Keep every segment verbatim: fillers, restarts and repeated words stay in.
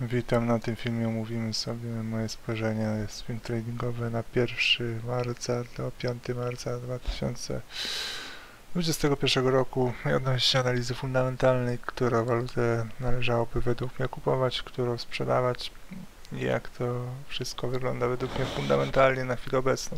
Witam, na tym filmie omówimy sobie moje spojrzenie swing tradingowe na pierwszego marca do piątego marca dwa tysiące dwudziestego pierwszego roku i odnośnie analizy fundamentalnej, którą walutę należałoby według mnie kupować, którą sprzedawać i jak to wszystko wygląda według mnie fundamentalnie na chwilę obecną.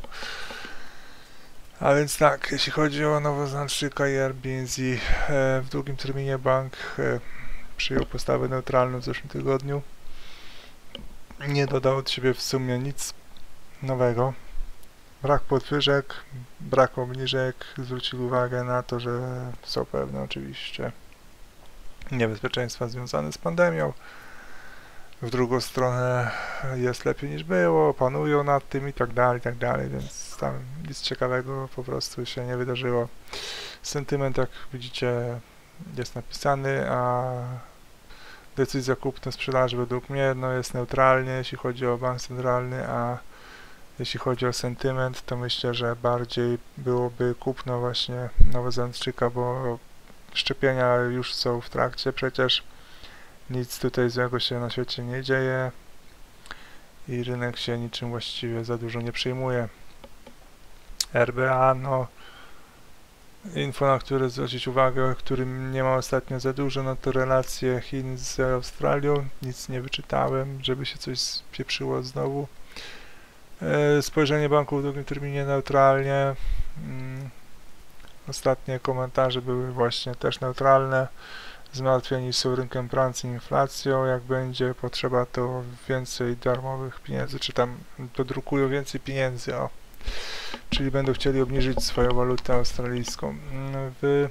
A więc tak, jeśli chodzi o nowoznacznika i R B N Z, e, w długim terminie bank e, przyjął postawę neutralną w zeszłym tygodniu. Nie dodał od siebie w sumie nic nowego. Brak podwyżek, brak obniżek, zwrócił uwagę na to, że są pewne oczywiście niebezpieczeństwa związane z pandemią. W drugą stronę jest lepiej niż było, panują nad tym i tak dalej, i tak dalej, więc tam nic ciekawego po prostu się nie wydarzyło. Sentyment, jak widzicie, jest napisany, a decyzja kupno-sprzedaży według mnie no, jest neutralnie, jeśli chodzi o bank centralny, a jeśli chodzi o sentyment, to myślę, że bardziej byłoby kupno właśnie nowozelandczyka, bo szczepienia już są w trakcie przecież. Nic tutaj złego się na świecie nie dzieje i rynek się niczym właściwie za dużo nie przejmuje. R B A, no info, na które zwrócić uwagę, którym nie ma ostatnio za dużo, no to relacje Chin z Australią. Nic nie wyczytałem, żeby się coś spieprzyło znowu. E, spojrzenie banku w długim terminie neutralnie. Mm, ostatnie komentarze były właśnie też neutralne. Zmartwieni są rynkiem pracy i inflacją. Jak będzie potrzeba, to więcej darmowych pieniędzy, czy tam dodrukują więcej pieniędzy, o. Czyli będą chcieli obniżyć swoją walutę australijską. W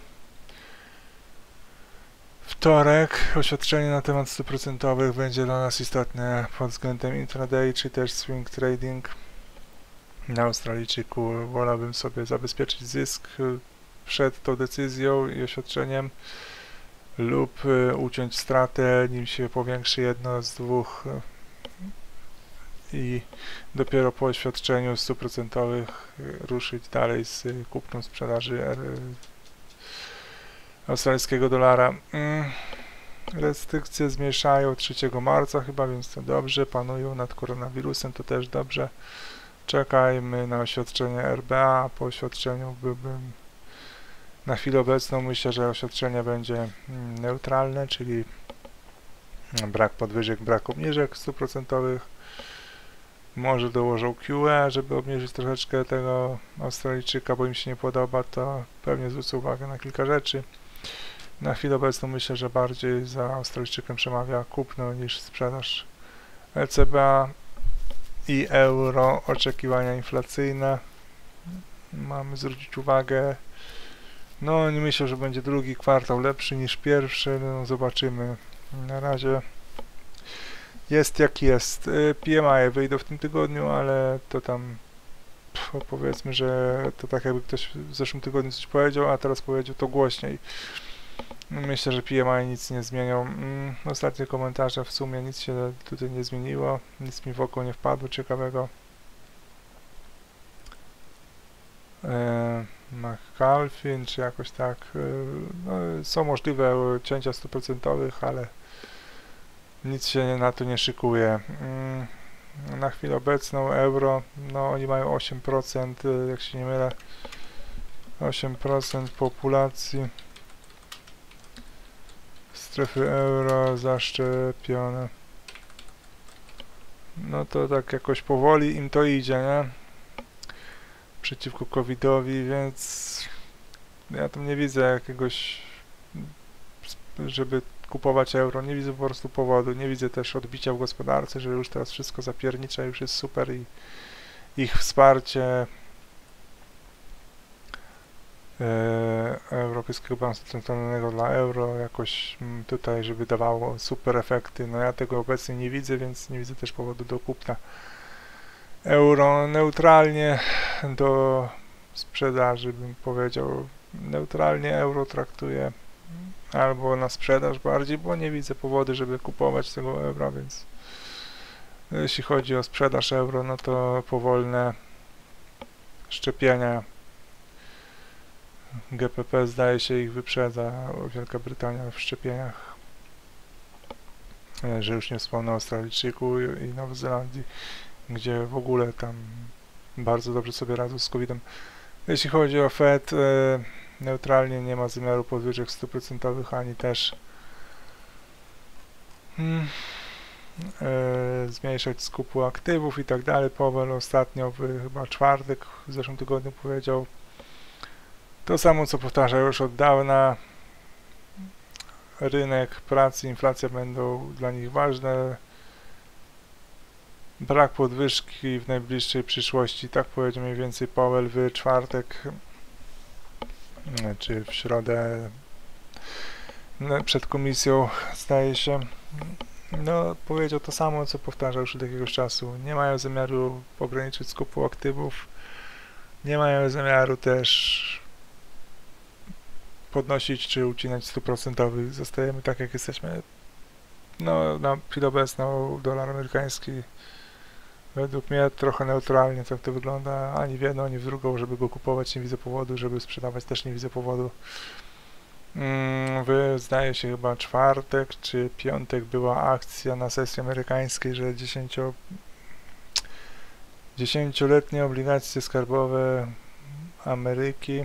wtorek oświadczenie na temat stóp procentowych będzie dla nas istotne pod względem intraday, czy też swing trading. Na Australijczyku wolałbym sobie zabezpieczyć zysk przed tą decyzją i oświadczeniem lub uciąć stratę, nim się powiększy jedno z dwóch i dopiero po oświadczeniu stóp procentowych ruszyć dalej z kupną sprzedaży australijskiego dolara. Restrykcje zmniejszają trzeciego marca chyba, więc to dobrze. Panują nad koronawirusem, to też dobrze. Czekajmy na oświadczenie R B A. Po oświadczeniu byłbym na chwilę obecną, myślę, że oświadczenie będzie neutralne, czyli brak podwyżek, brak obniżek stóp procentowych. Może dołożą Q E, żeby obniżyć troszeczkę tego Australijczyka, bo im się nie podoba, to pewnie zwrócą uwagę na kilka rzeczy. Na chwilę obecną myślę, że bardziej za Australijczykiem przemawia kupno niż sprzedaż. E C B i euro, oczekiwania inflacyjne. Mamy zwrócić uwagę. No nie myślę, że będzie drugi kwartał lepszy niż pierwszy, no zobaczymy. Na razie jest jak jest. P M I wyjdą w tym tygodniu, ale to tam pff, powiedzmy, że to tak jakby ktoś w zeszłym tygodniu coś powiedział, a teraz powiedział to głośniej. Myślę, że P M I nic nie zmienią. Mm, ostatnie komentarze w sumie nic się tutaj nie zmieniło, nic mi w oko nie wpadło ciekawego. E, McAlpin, czy jakoś tak, e, no, są możliwe cięcia stu procentowych, ale nic się na to nie szykuje. Mm, na chwilę obecną euro, no oni mają osiem procent, jak się nie mylę, osiem procent populacji strefy euro zaszczepione. No to tak jakoś powoli im to idzie, nie? Przeciwko covidowi, więc ja tam nie widzę jakiegoś, żeby kupować euro, nie widzę po prostu powodu, nie widzę też odbicia w gospodarce, że już teraz wszystko zapiernicza, już jest super i ich wsparcie e, Europejskiego Banku Centralnego dla euro jakoś m, tutaj, żeby dawało super efekty, no ja tego obecnie nie widzę, więc nie widzę też powodu do kupna euro. Neutralnie do sprzedaży bym powiedział, neutralnie euro traktuję albo na sprzedaż bardziej, bo nie widzę powodu, żeby kupować tego euro, więc jeśli chodzi o sprzedaż euro, no to powolne szczepienia. G P P zdaje się ich wyprzedza, Wielka Brytania w szczepieniach. e, że już nie wspomnę o Australijczyku i, i Nowej Zelandii, gdzie w ogóle tam bardzo dobrze sobie radzą z kowidem. Jeśli chodzi o Fed, e, neutralnie nie ma zamiaru podwyżek stu procentowych, ani też hmm, e, zmniejszać skupu aktywów i tak dalej. Powell ostatnio w chyba czwartek w zeszłym tygodniu powiedział to samo, co powtarza już od dawna. Rynek pracy, inflacja będą dla nich ważne. Brak podwyżki w najbliższej przyszłości, tak powiedział mniej więcej Powell w czwartek czy w środę przed komisją, zdaje się. No, powiedział to samo, co powtarza już od jakiegoś czasu. Nie mają zamiaru ograniczyć skupu aktywów, nie mają zamiaru też podnosić czy ucinać stóp procentowych. Zostajemy tak, jak jesteśmy. No, na chwilę obecną dolar amerykański według mnie trochę neutralnie, tak to wygląda. Ani w jedną, ani w drugą, żeby go kupować nie widzę powodu, żeby sprzedawać też nie widzę powodu. W, zdaje się, chyba czwartek czy piątek była akcja na sesji amerykańskiej, że dziesięcioletnie obligacje skarbowe Ameryki,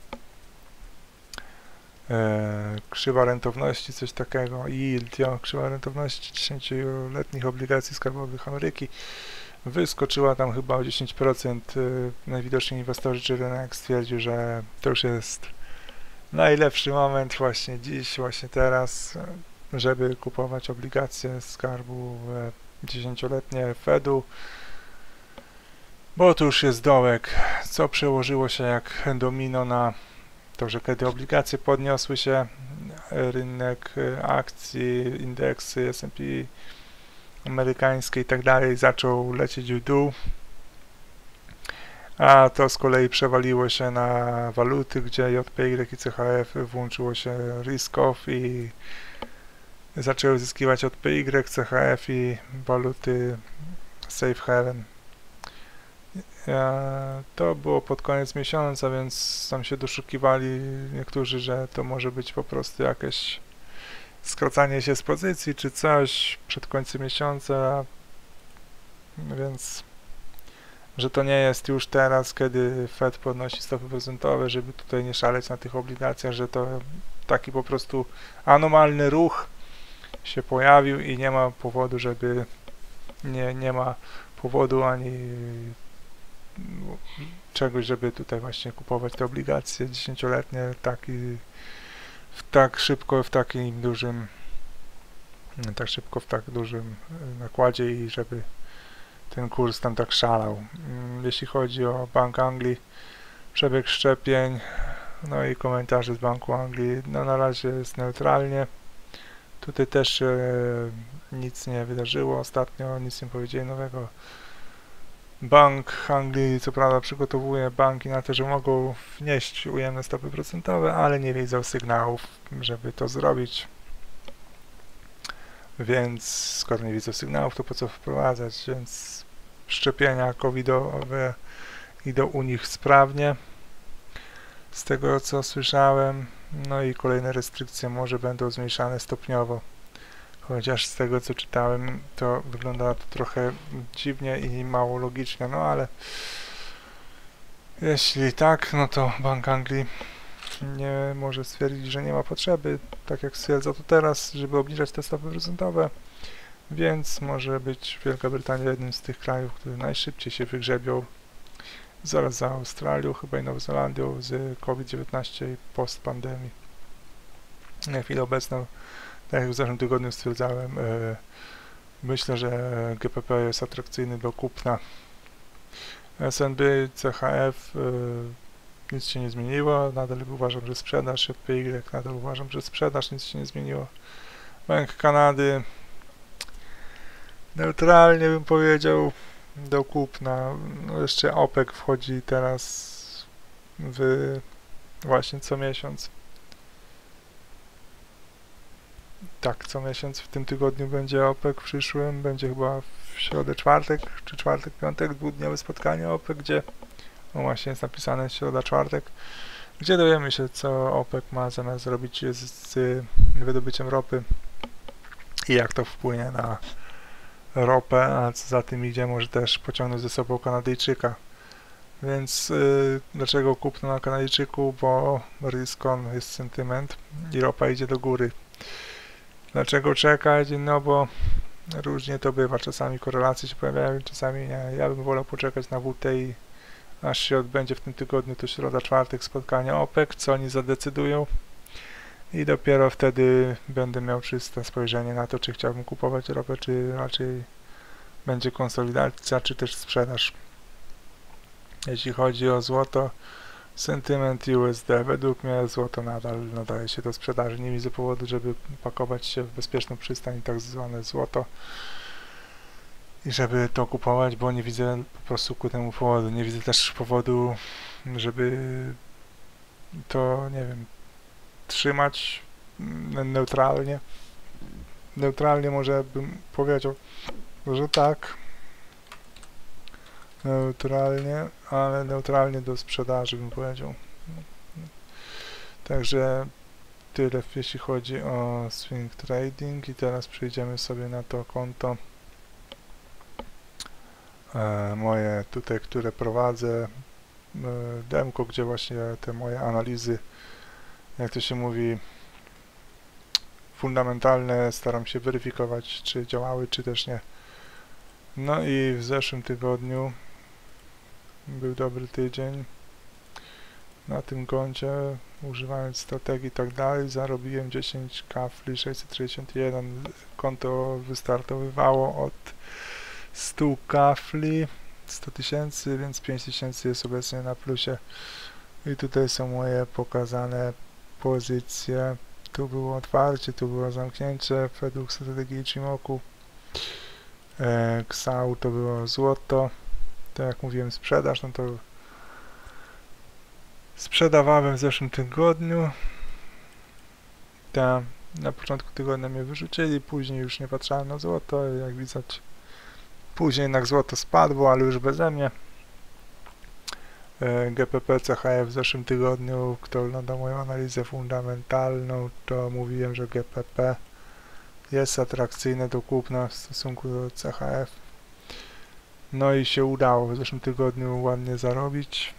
e, krzywa rentowności, coś takiego, yield, jo, krzywa rentowności dziesięcioletnich obligacji skarbowych Ameryki wyskoczyła tam chyba o dziesięć procent. Najwidoczniej inwestorzy czy rynek stwierdził, że to już jest najlepszy moment właśnie dziś, właśnie teraz, żeby kupować obligacje skarbu dziesięcioletnie Fedu, bo to już jest dołek, co przełożyło się jak domino na to, że kiedy obligacje podniosły się, rynek akcji, indeksy S and P amerykańskie i tak dalej zaczął lecieć w dół, a to z kolei przewaliło się na waluty, gdzie J P Y i C H F włączyło się risk off i zaczęły zyskiwać J P Y, C H F i waluty safe haven. To było pod koniec miesiąca, więc tam się doszukiwali niektórzy, że to może być po prostu jakieś skracanie się z pozycji czy coś przed końcem miesiąca, więc że to nie jest już teraz, kiedy Fed podnosi stopy procentowe, żeby tutaj nie szaleć na tych obligacjach, że to taki po prostu anomalny ruch się pojawił i nie ma powodu, żeby nie, nie ma powodu ani czegoś, żeby tutaj właśnie kupować te obligacje dziesięcioletnie taki, w tak szybko, w takim dużym tak szybko w tak dużym nakładzie i żeby ten kurs tam tak szalał. Jeśli chodzi o Bank Anglii, przebieg szczepień, no i komentarze z Banku Anglii, no na razie jest neutralnie. Tutaj też się nic nie wydarzyło ostatnio, nic nie powiedzieli nowego. Bank Anglii co prawda przygotowuje banki na to, że mogą wnieść ujemne stopy procentowe, ale nie widzą sygnałów, żeby to zrobić. Więc skoro nie widzą sygnałów, to po co wprowadzać, więc szczepienia covidowe idą u nich sprawnie, z tego co słyszałem, no i kolejne restrykcje może będą zmniejszane stopniowo, chociaż z tego co czytałem, to wygląda to trochę dziwnie i mało logicznie, no ale jeśli tak, no to Bank Anglii nie może stwierdzić, że nie ma potrzeby, tak jak stwierdza to teraz, żeby obniżać te stopy procentowe, więc może być Wielka Brytania jednym z tych krajów, które najszybciej się wygrzebią zaraz za Australią, chyba i Nową Zelandią z COVID dziewiętnaście i post-pandemii. Na chwilę obecną, tak jak w zeszłym tygodniu stwierdzałem, yy, myślę, że G P P jest atrakcyjny do kupna. S and P, C H F, yy, nic się nie zmieniło, nadal uważam, że sprzedaż, J P Y nadal uważam, że sprzedaż, nic się nie zmieniło. Bank Kanady neutralnie bym powiedział do kupna, no jeszcze OPEC wchodzi teraz w właśnie co miesiąc. Tak, co miesiąc w tym tygodniu będzie OPEC, w przyszłym będzie chyba w środę, czwartek, czy czwartek, piątek, dwudniowe spotkanie OPEC, gdzie no właśnie jest napisane środa, czwartek, gdzie dowiemy się, co OPEC ma zamiast zrobić z, z wydobyciem ropy i jak to wpłynie na ropę, a co za tym idzie, może też pociągnąć ze sobą Kanadyjczyka. Więc yy, dlaczego kupno na Kanadyjczyku? Bo risk-on jest sentyment i ropa idzie do góry. Dlaczego czekać? No bo różnie to bywa. Czasami korelacje się pojawiają, czasami nie. Ja bym wolał poczekać na W T I, aż się odbędzie w tym tygodniu, to środa, czwartek spotkanie OPEC, co oni zadecydują. I dopiero wtedy będę miał czyste spojrzenie na to, czy chciałbym kupować ropę, czy raczej będzie konsolidacja, czy też sprzedaż. Jeśli chodzi o złoto, sentyment U S D, według mnie złoto nadal nadaje się do sprzedaży. Nie widzę powodu, żeby pakować się w bezpieczną przystań i tak zwane złoto i żeby to kupować, bo nie widzę po prostu ku temu powodu. Nie widzę też powodu, żeby to, nie wiem, trzymać neutralnie. Neutralnie może bym powiedział, że tak. Neutralnie, ale neutralnie do sprzedaży bym powiedział. Także tyle jeśli chodzi o swing trading i teraz przejdziemy sobie na to konto e, moje tutaj, które prowadzę, e, demko, gdzie właśnie te moje analizy, jak to się mówi, fundamentalne, staram się weryfikować, czy działały, czy też nie. No i w zeszłym tygodniu był dobry tydzień. Na tym koncie, używając strategii i tak dalej, zarobiłem dziesięć kafli, sześćset sześćdziesiąt jeden. Konto wystartowywało od stu kafli, sto tysięcy, więc pięć tysięcy jest obecnie na plusie. I tutaj są moje pokazane pozycje. Tu było otwarcie, tu było zamknięcie według strategii Ichimoku. E, X A U to było złoto. Tak jak mówiłem, sprzedaż, no to sprzedawałem w zeszłym tygodniu. Ta, na początku tygodnia mnie wyrzucili, później już nie patrzałem na złoto, jak widać. Później jednak złoto spadło, ale już beze mnie. E, G P P C H F w zeszłym tygodniu, kto ogląda moją analizę fundamentalną, to mówiłem, że G P P jest atrakcyjne do kupna w stosunku do C H F. No i się udało w zeszłym tygodniu ładnie zarobić.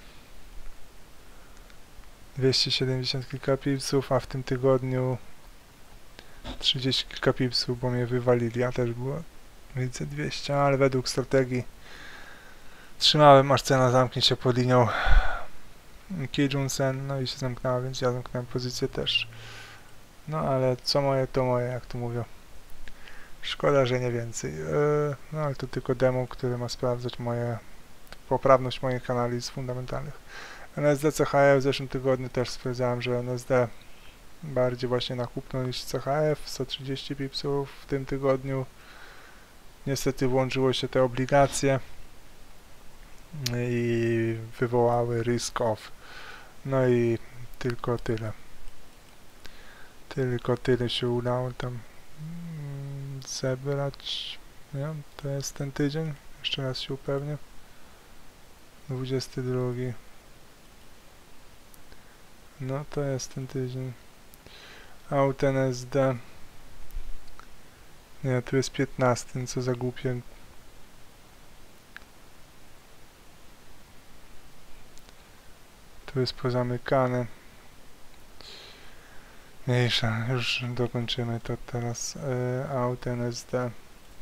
dwieście siedemdziesiąt kilka pipsów, a w tym tygodniu trzydzieści kilka pipsów, bo mnie wywalili, a też było widzę dwieście, ale według strategii trzymałem, aż cena zamknie się pod linią Kijun-sen, no i się zamknęła, więc ja zamknąłem pozycję też. No ale co moje, to moje, jak to mówią. Szkoda, że nie więcej. Yy, no ale to tylko demo, które ma sprawdzać moje poprawność moich analiz fundamentalnych. N S D C H F w zeszłym tygodniu też sprawdzałem, że N S D bardziej właśnie na kupno niż C H F, sto trzydzieści pipsów w tym tygodniu. Niestety włączyło się te obligacje i wywołały risk off. No i tylko tyle. Tylko tyle się udało tam zebrać. Nie? To jest ten tydzień. Jeszcze raz się upewnię. dwudziesty drugi. No to jest ten tydzień. Out N S D. Nie, tu jest piętnasty, co za głupie. Tu jest pozamykane. Mniejsza, już dokończymy to teraz. Yy, out N S D.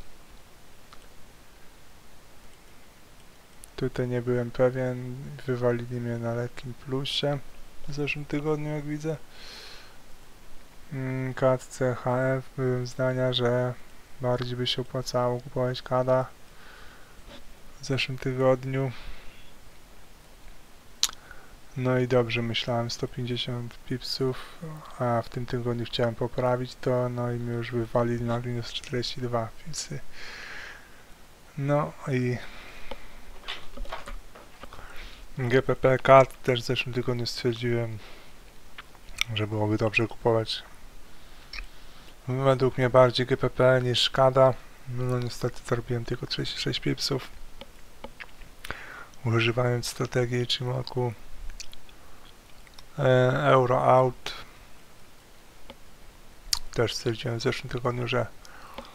Tutaj nie byłem pewien, wywalili mnie na lekkim plusie w zeszłym tygodniu, jak widzę. Mm, K A D C H F, byłem zdania, że bardziej by się opłacało kupować K A D A w zeszłym tygodniu. No i dobrze myślałem, sto pięćdziesiąt pipsów, a w tym tygodniu chciałem poprawić to, no i mnie już wywalili na minus czterdzieści dwa pipsy. No i G P P K A D też w zeszłym tygodniu stwierdziłem, że byłoby dobrze kupować według mnie bardziej G P P niż K A D A. No niestety zarobiłem tylko trzydzieści sześć pipsów, używając strategii Ichimoku. e, Euro out też stwierdziłem w zeszłym tygodniu, że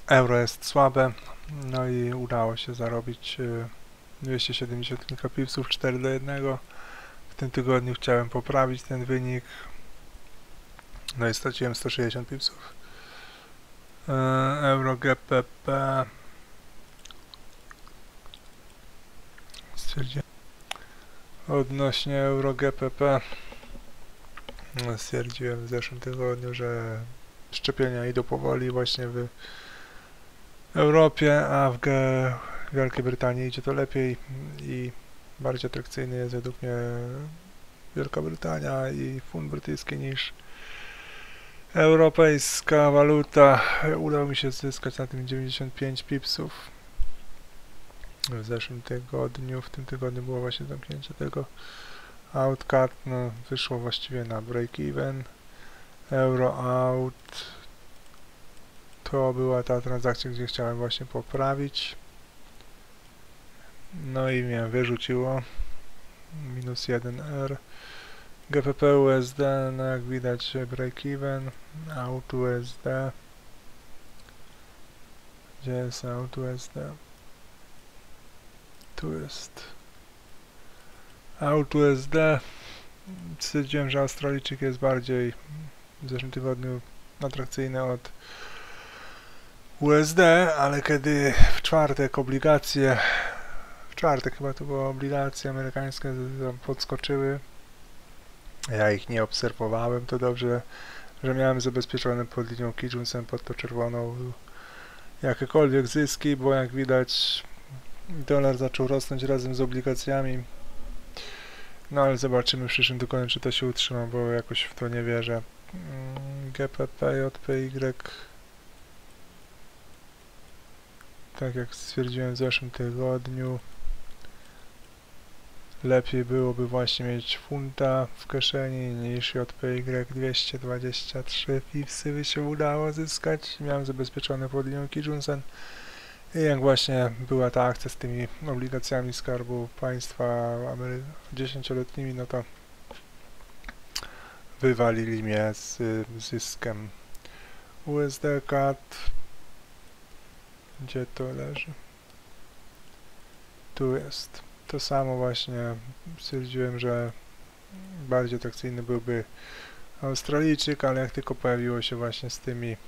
euro jest słabe, no i udało się zarobić dwieście siedemdziesiąt kilka pipsów, cztery do jednego. W tym tygodniu chciałem poprawić ten wynik, no i straciłem sto sześćdziesiąt pipsów. Euro G P P stwierdziłem odnośnie euro G P P stwierdziłem w zeszłym tygodniu, że szczepienia idą powoli właśnie w Europie, a w G Wielkiej Brytanii idzie to lepiej i bardziej atrakcyjny jest według mnie Wielka Brytania i funt brytyjski niż europejska waluta. Udało mi się zyskać na tym dziewięćdziesiąt pięć pipsów w zeszłym tygodniu. W tym tygodniu było właśnie zamknięcie tego outcut, no wyszło właściwie na break-even. Euro out to była ta transakcja, gdzie chciałem właśnie poprawić. No i mnie wyrzuciło. Minus jeden R. G P P U S D, no jak widać break-even. Out U S D. Gdzie jest Out U S D? Tu jest. Out U S D. Stwierdziłem, że Australijczyk jest bardziej w zeszłym tygodniu atrakcyjny od U S D, ale kiedy w czwartek obligacje, w czwartek chyba to były obligacje amerykańskie podskoczyły, ja ich nie obserwowałem, to dobrze, że miałem zabezpieczone pod linią Kijun-sen, pod tą czerwoną jakiekolwiek zyski, bo jak widać dolar zaczął rosnąć razem z obligacjami. No ale zobaczymy w przyszłym tygodniu, czy to się utrzyma, bo jakoś w to nie wierzę. G P P, J P Y, tak jak stwierdziłem w zeszłym tygodniu, lepiej byłoby właśnie mieć funta w kieszeni niż J P Y. Dwieście dwadzieścia trzy pipsy by się udało zyskać. Miałem zabezpieczone pod linią Kijun-sen. I jak właśnie była ta akcja z tymi obligacjami Skarbu Państwa dziesięcioletnimi, no to wywalili mnie z zyskiem. U S D C A D, gdzie to leży? Tu jest. To samo właśnie stwierdziłem, że bardziej atrakcyjny byłby Australijczyk, ale jak tylko pojawiło się właśnie z tymi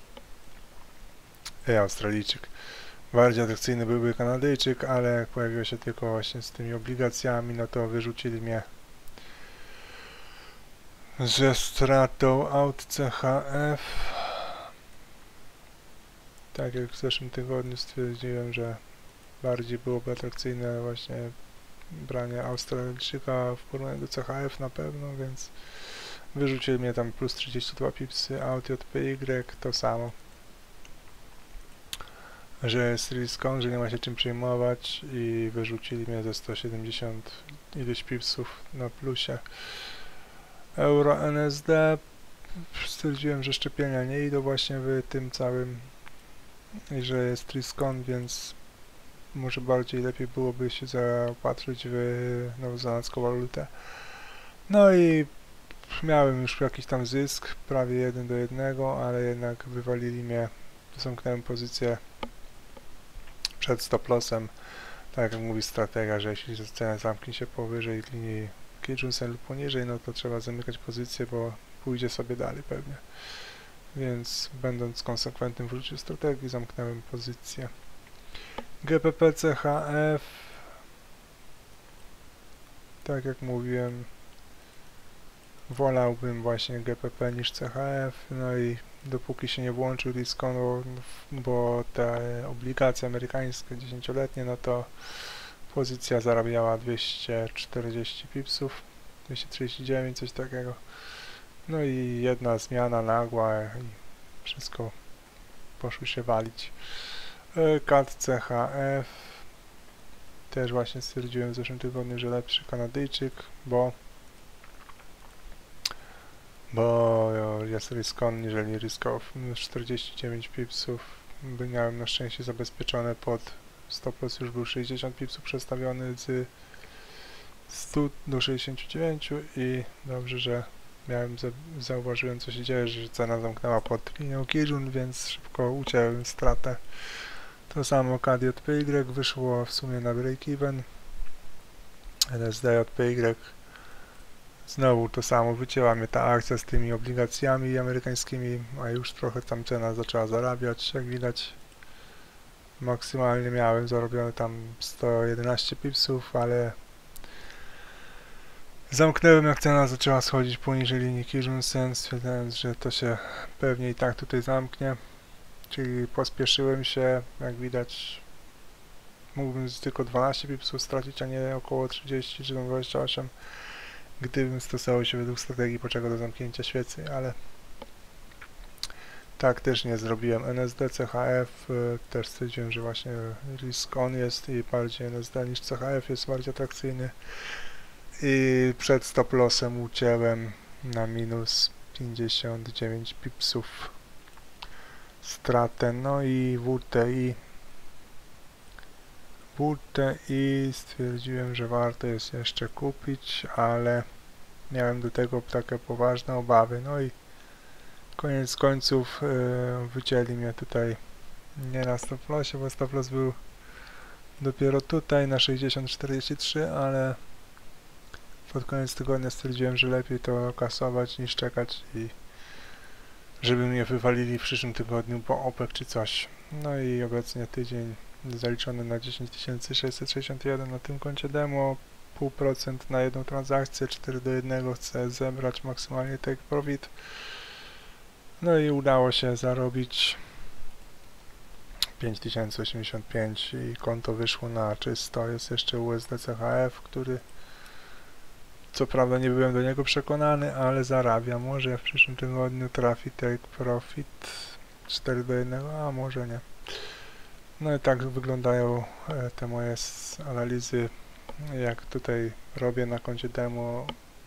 e, Australijczyk. Bardziej atrakcyjny byłby Kanadyjczyk, ale jak pojawiło się tylko właśnie z tymi obligacjami, no to wyrzucili mnie ze stratą out C H F. Tak jak w zeszłym tygodniu stwierdziłem, że bardziej byłoby atrakcyjne właśnie branie Australijczyka w porównaniu do C H F na pewno, więc wyrzucili mnie tam plus trzydzieści dwa pipsy, out J P Y to samo. Że jest risk on, że nie ma się czym przejmować i wyrzucili mnie ze sto siedemdziesiąt ileś pipsów na plusie. Euro N S D, stwierdziłem, że szczepienia nie idą właśnie w tym całym i że jest risk on, więc może bardziej lepiej byłoby się zaopatrzyć w nowozelandzką walutę. No i miałem już jakiś tam zysk, prawie jeden do jednego, ale jednak wywalili mnie, zamknąłem pozycję przed stop lossem. Tak jak mówi strategia, że jeśli cena zamknie się powyżej linii Kijun-sen lub poniżej, no to trzeba zamykać pozycję, bo pójdzie sobie dalej pewnie. Więc będąc konsekwentnym w użyciu strategii, zamknąłem pozycję. G P P C H F, tak jak mówiłem, wolałbym właśnie G P P niż C H F, no i dopóki się nie włączył risk-on, bo te obligacje amerykańskie dziesięcioletnie, no to pozycja zarabiała dwieście czterdzieści pipsów, dwieście trzydzieści dziewięć, coś takiego. No i jedna zmiana nagła i wszystko poszło się walić. C A D C H F, też właśnie stwierdziłem w zeszłym tygodniu, że lepszy Kanadyjczyk, bo bo jest risk-on, jeżeli risk-off, minus czterdzieści dziewięć pipsów, by miałem na szczęście zabezpieczone pod stop loss, już był sześćdziesiąt pipsów przestawiony z stu do sześćdziesięciu dziewięciu i dobrze, że miałem, zauważyłem co się dzieje, że cena zamknęła pod linią Kijun, więc szybko uciąłem stratę. To samo K D J P Y wyszło w sumie na break-even. N S D J P Y znowu to samo, wycięła mnie ta akcja z tymi obligacjami amerykańskimi, a już trochę tam cena zaczęła zarabiać, jak widać. Maksymalnie miałem zarobione tam sto jedenaście pipsów, ale zamknąłem jak cena zaczęła schodzić poniżej linii Kijun-sen, stwierdzając, że to się pewnie i tak tutaj zamknie. Czyli pospieszyłem się, jak widać mógłbym tylko dwanaście pipsów stracić, a nie około trzydzieści czy dwadzieścia osiem, gdybym stosował się według strategii poczekał do zamknięcia świecy, ale tak też nie zrobiłem. N S D, C H F y, też stwierdziłem, że właśnie risk on jest i bardziej N S D niż C H F jest bardziej atrakcyjny. I przed stop lossem ucięłem na minus pięćdziesiąt dziewięć pipsów stratę. No i W T I W T I stwierdziłem, że warto jest jeszcze kupić, ale miałem do tego takie poważne obawy. No i koniec końców yy, wycięli mnie tutaj nie na stop lossie, bo stop loss był dopiero tutaj na sześćdziesiąt czterdzieści trzy, ale pod koniec tygodnia stwierdziłem, że lepiej to kasować niż czekać i żeby mnie wywalili w przyszłym tygodniu po OPEC czy coś. No i obecnie tydzień zaliczony na dziesięć tysięcy sześćset sześćdziesiąt jeden na tym koncie demo, zero przecinek pięć procent na jedną transakcję, cztery do jednego chcę zebrać maksymalnie take profit. No i udało się zarobić pięć tysięcy osiemdziesiąt pięć i konto wyszło na czysto. Jest jeszcze U S D C H F, który co prawda nie byłem do niego przekonany, ale zarabia. Może w przyszłym tygodniu trafi take profit cztery do jednego, a może nie. No i tak wyglądają e, te moje analizy, jak tutaj robię na koncie demo.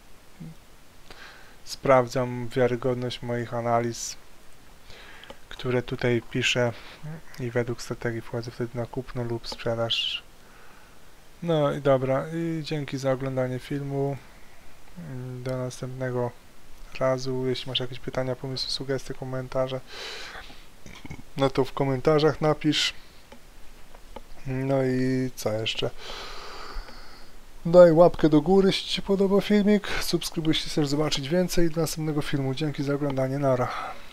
Sprawdzam wiarygodność moich analiz, które tutaj piszę i według strategii wchodzę wtedy na kupno lub sprzedaż. No i dobra, i dzięki za oglądanie filmu. Do następnego razu. Jeśli masz jakieś pytania, pomysły, sugestie, komentarze, no to w komentarzach napisz. No i co jeszcze? Daj łapkę do góry, jeśli Ci się podoba filmik. Subskrybuj, jeśli chcesz zobaczyć więcej do następnego filmu. Dzięki za oglądanie. Nara.